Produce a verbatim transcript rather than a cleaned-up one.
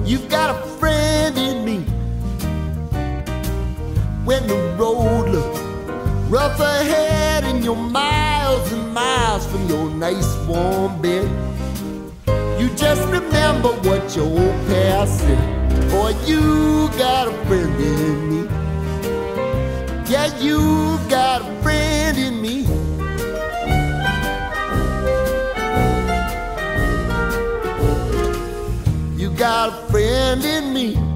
You've got a friend in me. When the road looks rough ahead and you're miles and miles from your nice warm bed, you just remember what your old past said. Boy, you got a friend in me. Yeah, you got a friend in me. You got a friend in me.